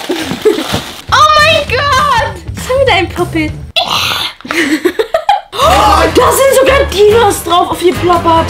Oh mein Gott! Was haben wir da ein Puppet? Oh, da sind sogar Dinos drauf auf die Plop-Ups.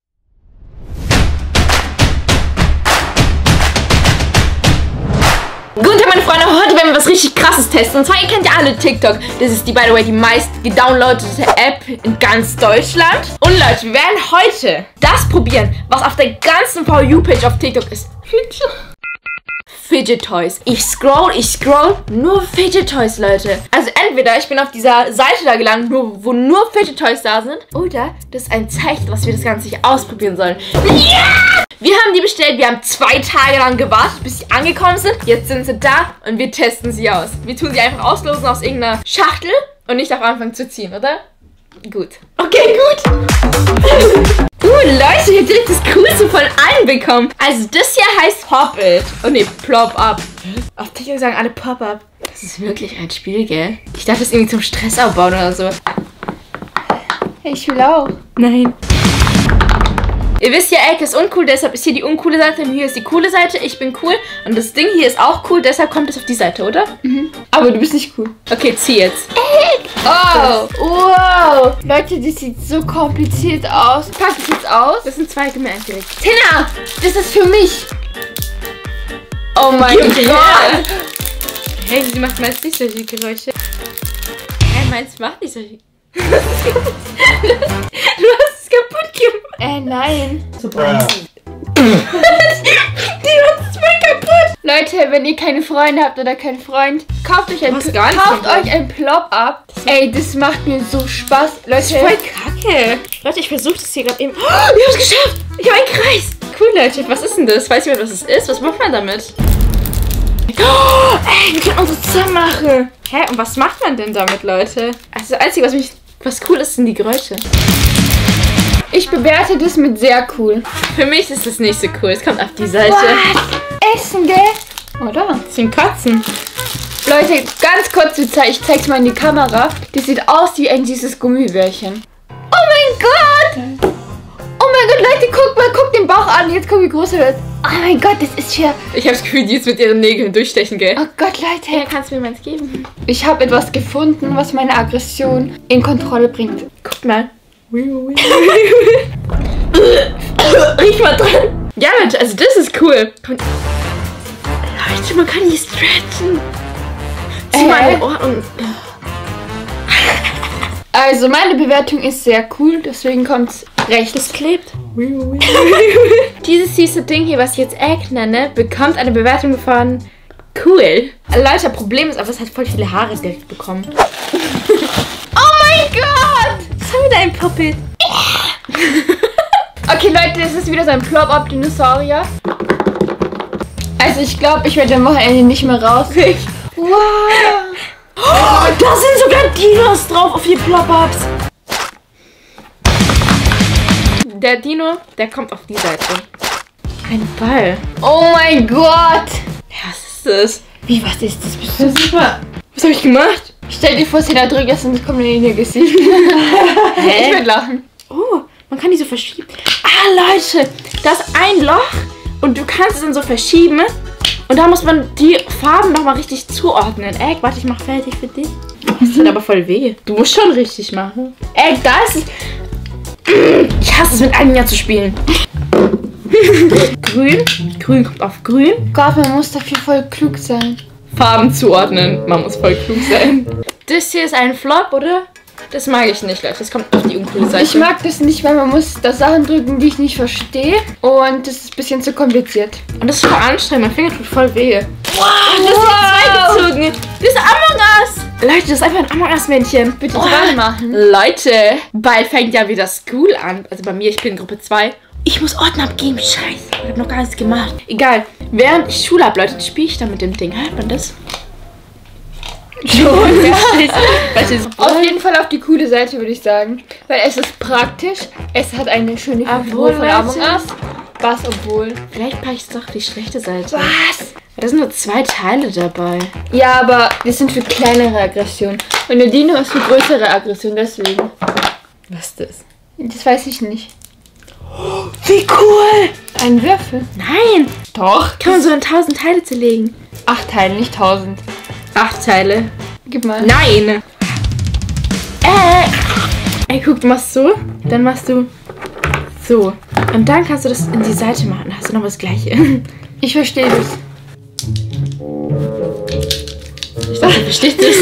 Guten Tag, meine Freunde. Heute werden wir was richtig Krasses testen. Und zwar, ihr kennt ja alle TikTok. Das ist die, by the way, die meist gedownloadete App in ganz Deutschland. Und Leute, wir werden heute das probieren, was auf der ganzen For You-Page auf TikTok ist. Fidget Toys. Ich scroll, nur Fidget Toys, Leute. Also entweder ich bin auf dieser Seite da gelandet, wo nur Fidget Toys da sind, oder das ist ein Zeichen, dass wir das Ganze hier ausprobieren sollen. Ja! Wir haben die bestellt, wir haben 2 Tage lang gewartet, bis sie angekommen sind. Jetzt sind sie da und wir testen sie aus. Wir tun sie einfach auslosen aus irgendeiner Schachtel und nicht auf Anfang zu ziehen, oder? Gut. Okay, gut. Leute, ihr habt das Coolste von allen bekommen. Also das hier heißt Pop-It. Oh ne, Plop-Up. Auf TikTok sagen alle Pop-Up. Das ist wirklich ein Spiel, gell? Ich dachte, das ist irgendwie zum Stress aufbauen oder so. Hey, ich will auch. Nein. Ihr wisst ja, Ecke ist uncool, deshalb ist hier die uncoole Seite und hier ist die coole Seite. Ich bin cool und das Ding hier ist auch cool, deshalb kommt es auf die Seite, oder? Mhm. Aber du bist nicht cool. Okay, zieh jetzt. Oh, wow. Leute, das sieht so kompliziert aus. Pack es jetzt aus. Das sind 2 Gemerke. Tina, das ist für mich. Oh mein Gott. Hey, sie macht meins nicht solche Geräusche. Hey, meins macht nicht solche. Du hast es kaputt gemacht. Nein. So bremsen. Die macht es voll kaputt. Leute, wenn ihr keine Freunde habt oder keinen Freund, kauft euch ein Plop-Up. Ey, das macht mir so Spaß. Leute, das ist voll kacke. Leute, ich versuche das hier gerade eben. Oh, wir haben es geschafft. Ich habe einen Kreis. Cool, Leute. Was ist denn das? Weiß jemand, was es ist? Was macht man damit? Oh, ey, wir können unsere zusammen machen. Hä? Und was macht man denn damit, Leute? Also das Einzige, was cool ist, sind die Geräusche. Ich bewerte das mit sehr cool. Für mich ist das nicht so cool. Es kommt auf die Seite. What? Essen, gell? Oder? Das sind Katzen. Leute, ganz kurz, ich zeig's mal in die Kamera. Das sieht aus wie ein süßes Gummibärchen. Oh mein Gott! Oh mein Gott, Leute, guck den Bauch an. Jetzt guck, wie groß er wird. Oh mein Gott, das ist hier. Ich habe das Gefühl, die jetzt mit ihren Nägeln durchstechen, gell? Oh Gott, Leute. Hey, kannst du mir meins geben? Ich habe etwas gefunden, was meine Aggression in Kontrolle bringt. Guck mal. Riech mal dran. Ja, Leute, also das ist cool. Leute, man kann die stretchen. Zieh mal in Ordnung. Also, meine Bewertung ist sehr cool, deswegen kommt's rechts. Es klebt. Dieses süße Ding hier, was ich jetzt Egg nenne, bekommt eine Bewertung von cool. Leute, Problem ist aber, es hat voll viele Haare direkt bekommen. Oh mein Gott! Was haben wir da ein Puppet? Okay, Leute, das ist wieder so ein Plop-Up-Dinosaurier. Also, ich glaube, ich werde am Wochenende nicht mehr raus. Wow! Oh, da sind sogar Dinos drauf auf die Plop-Ups. Der Dino, der kommt auf die Seite. Ein Ball. Oh mein Gott! Ja, was ist das? Wie, was ist das? Bist du super? Was habe ich gemacht? Stell dir vor, sie da drückt und es kommt in ihr Gesicht. Hä? Ich würde lachen. Oh, man kann die so verschieben. Ah, Leute, da ist ein Loch und du kannst es dann so verschieben. Und da muss man die Farben nochmal richtig zuordnen. Egg, warte, ich mach fertig für dich. Das tut aber voll weh. Du musst schon richtig machen. Egg, da ist es. Ich hasse es, mit einem Jahr zu spielen. Grün. Grün kommt auf grün. Gott, man muss dafür voll klug sein. Farben zuordnen. Man muss voll klug sein. Das hier ist ein Flop, oder? Das mag ich nicht, Leute. Das kommt auf die uncoole Seite. Ich mag das nicht, weil man muss da Sachen drücken, die ich nicht verstehe. Und das ist ein bisschen zu kompliziert. Und das ist voll anstrengend. Mein Finger tut voll weh. Wow, das ist gezogen. Das ist Among Us. Leute, das ist einfach ein Among Us-Männchen. Bitte dran machen. Leute, bald fängt ja wieder School an. Also bei mir, ich bin in Gruppe 2. Ich muss Ordner abgeben. Scheiße, ich habe noch gar nichts gemacht. Egal. Während ich Schule habe, Leute, spiele ich dann mit dem Ding. Hört man das? Schon, ja. Auf jeden Fall auf die coole Seite, würde ich sagen. Weil es ist praktisch. Es hat eine schöne Figur von Among Us. Was, obwohl? Vielleicht packe ich doch die schlechte Seite. Was? Da sind nur 2 Teile dabei. Ja, aber das sind für kleinere Aggressionen. Und der Dino ist für größere Aggressionen, deswegen. Was ist das? Das weiß ich nicht. Wie cool! Ein Würfel. Nein! Doch. Kann man so in 1000 Teile zerlegen. 8 Teile, nicht 1000. 8 Teile. Gib mal. Nein! Ey, guck, du machst so, dann machst du so. Und dann kannst du das in die Seite machen. Dann hast du noch das Gleiche. Ich verstehe das. Ich dachte, du verstehst das.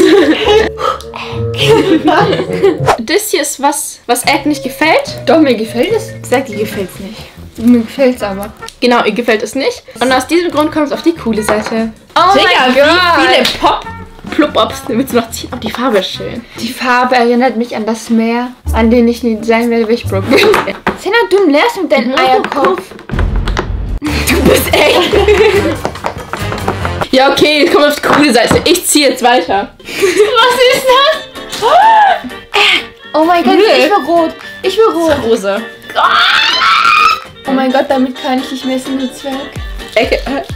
Das hier ist was Egg nicht gefällt. Doch, mir gefällt es. Sagt, ihr gefällt's nicht. Mir gefällt es aber. Genau, ihr gefällt es nicht. Und aus diesem Grund kommt es auf die coole Seite. Oh Digga, mein wie Gott. viele Plop-Ups willst du noch ziehen? Oh, die Farbe ist schön. Die Farbe erinnert mich an das Meer, an dem ich nie sein werde, wenn ich broke bin. Senna, du leerst mit deinem Eierkopf. Du bist echt. Ja, okay, komm auf die coole Seite. Ich ziehe jetzt weiter. Was ist das? Oh mein Gott, ich will rot. Ich will rot. Rosa. Oh mein Gott, damit kann ich nicht mehr ins Netzwerk. Ecke.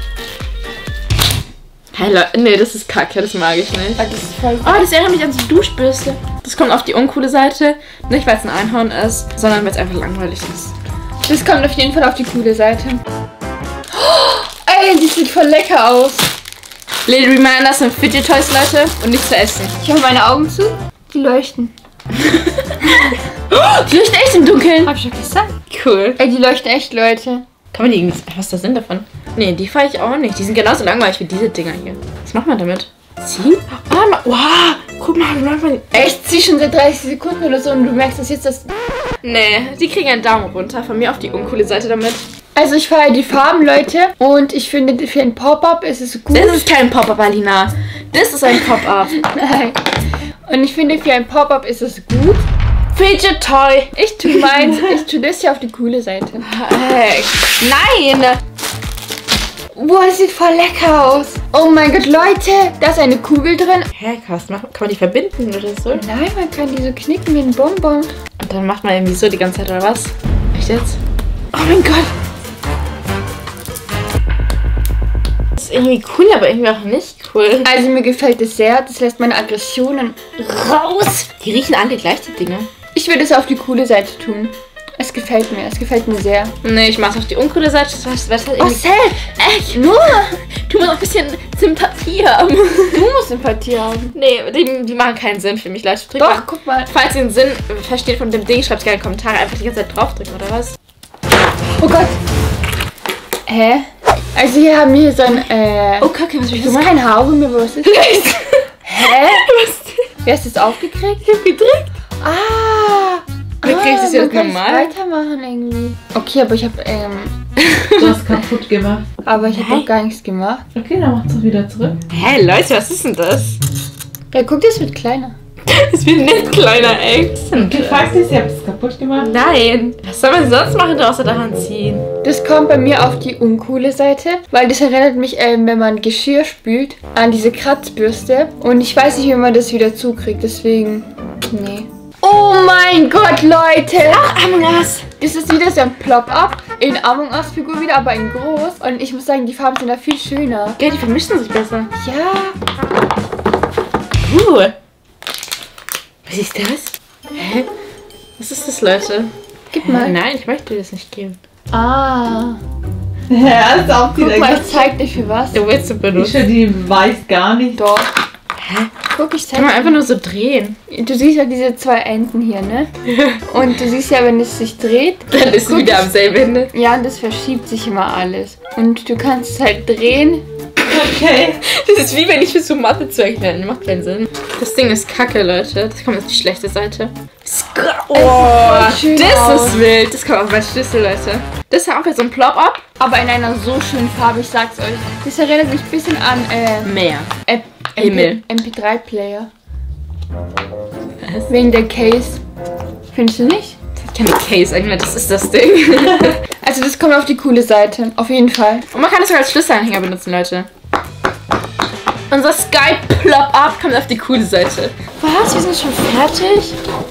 Hey Leute, nee, das ist kacke, das mag ich nicht. Das ist voll. Oh, das erinnert mich an so eine Duschbürste. Das kommt auf die uncoole Seite. Nicht, weil es ein Einhorn ist, sondern weil es einfach langweilig ist. Das kommt auf jeden Fall auf die coole Seite. Ey, die sieht voll lecker aus. Little Reminder sind Fidget Toys, Leute, und nicht zu essen. Ich habe meine Augen zu. Die leuchten. Die leuchten echt im Dunkeln. Hab ich schon gesagt. Cool. Ey, die leuchten echt, Leute. Kann man die irgendwie... Was ist der Sinn davon? Nee, die fahre ich auch nicht. Die sind genauso langweilig wie diese Dinger hier. Was macht man damit? Ziehen? Oh, wow. Guck mal, Echt, zieh schon seit 30 Sekunden oder so und du merkst, dass jetzt das... Nee, die kriegen einen Daumen runter. Von mir auf die uncoole Seite damit. Also ich feiere die Farben, Leute. Und ich finde, für ein Pop-Up ist es gut. Das ist kein Pop-Up, Alina. Das ist ein Pop-Up. Nein. Und ich finde, für ein Pop-Up ist es gut. Fidget Toy. Ich tue meins, ich tue das hier auf die coole Seite. Nein. Boah, das sieht voll lecker aus. Oh mein Gott, Leute, da ist eine Kugel drin. Hä, krass. Kann man die verbinden oder so? Nein, man kann die so knicken wie ein Bonbon. Und dann macht man irgendwie so die ganze Zeit, oder was? Echt jetzt? Oh mein Gott. Das ist irgendwie cool, aber irgendwie auch nicht cool. Also mir gefällt es sehr. Das lässt meine Aggressionen raus. Die riechen alle gleich, die Dinger. Ich würde es auf die coole Seite tun. Es gefällt mir sehr. Nee, ich mach's auf die uncoole Seite. Das halt Oh, irgendwie... Seth, Echt? Nur? Du musst auch ein bisschen Sympathie haben. du musst Sympathie haben. Nee, die machen keinen Sinn für mich, Leute. Doch, guck mal. Falls ihr den Sinn versteht von dem Ding, schreibt gerne in die Kommentare. Einfach die ganze Zeit draufdrücken, oder was? Oh Gott. Hä? Also hier haben wir so ein, Oh, Kacke, was hab ich das ist gemacht? kein Haargummi, aber was ist das? Hä? Was? Wer hast das aufgekriegt? Ich hab gedrückt. Ah. Wie kriegst du das jetzt man kann normal? weitermachen irgendwie. Okay, aber ich habe Du hast kaputt gemacht. aber ich habe doch gar nichts gemacht. Okay, dann mach's doch wieder zurück. Hä, Leute, was ist denn das? Ja, guck, das wird kleiner. Das wird nicht kleiner, ey. Okay, fragst du, ihr habt es kaputt gemacht? Nein. Was soll man sonst machen, außer daran ziehen? Das kommt bei mir auf die uncoole Seite, weil das erinnert mich, wenn man Geschirr spült, an diese Kratzbürste. Und ich weiß nicht, wie man das wieder zukriegt, deswegen, nee. Oh mein Gott, Leute! Ach, Among Us. Das ist wieder so ein Plop-Up in Among Us-Figur wieder, aber in groß. Und ich muss sagen, die Farben sind da viel schöner. Gell, die vermischen sich besser. Ja. Was ist das? Hä? Was ist das, Leute? Gib mal. Nein, ich möchte dir das nicht geben. Ah. Ja, ist auch Guck mal, ich zeig dir für was. Du willst du benutzen. Isha, die weiß gar nicht. Doch. Hä? Guck, ich zeig Kann man dir. einfach nur so drehen. Du siehst ja diese zwei Enden hier, ne? Und du siehst ja, wenn es sich dreht. Dann ist sie wieder am selben Ende. Ja, und das verschiebt sich immer alles. Und du kannst es halt drehen. Okay. Das ist wie wenn ich versuche, Mathe zu erklären. Macht keinen Sinn. Das Ding ist kacke, Leute. Das kommt auf die schlechte Seite. Oh, voll schön das aus. ist wild. Das kommt auf meinen Schlüssel, Leute. Das ist auch wieder so ein Plop-Up. Aber in einer so schönen Farbe, ich sag's euch. Das erinnert mich ein bisschen an Meer. Himmel. MP3-Player. Was? Wegen der Case. Findest du nicht? Das hat keine Case eigentlich. Das ist das Ding. Also das kommt auf die coole Seite. Auf jeden Fall. Und man kann das sogar als Schlüsselanhänger benutzen, Leute. Unser Sky Plop-Up kommt auf die coole Seite. Was? Wir sind schon fertig?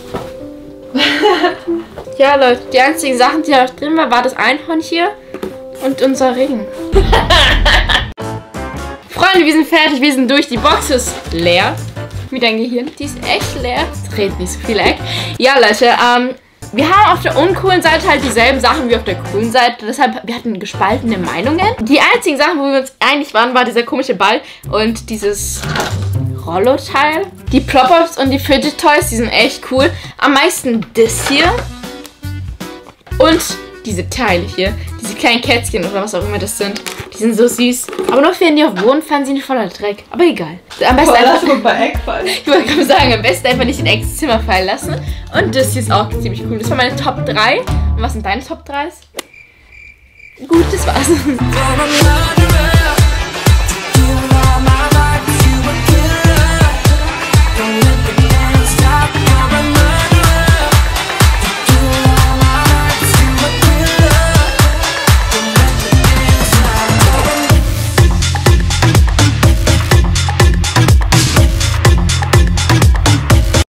Ja, Leute, die einzigen Sachen, die da drin waren, war das Einhorn hier und unser Ring. Freunde, wir sind fertig, wir sind durch. Die Box ist leer. Wie dein Gehirn. Die ist echt leer. Es dreht nicht so viel Eck. Ja, Leute, Wir haben auf der uncoolen Seite halt dieselben Sachen wie auf der coolen Seite. Deshalb, wir hatten gespaltene Meinungen. Die einzigen Sachen, wo wir uns einig waren, war dieser komische Ball und dieses Rollo-Teil. Die Plop-Ups und die Fidget Toys, die sind echt cool. Am meisten das hier. Und diese Teile hier. Diese kleinen Kätzchen oder was auch immer das sind. Die sind so süß. Aber nur wenn die auf Boden fallen, sind die voller Dreck. Aber egal. Am besten einfach, bei Egg fallen. ich wollte gerade sagen, am besten einfach nicht in Eggs Zimmer fallen lassen. Und das hier ist auch ziemlich cool. Das waren meine Top 3. Und was sind deine Top 3s? Gut, das war's.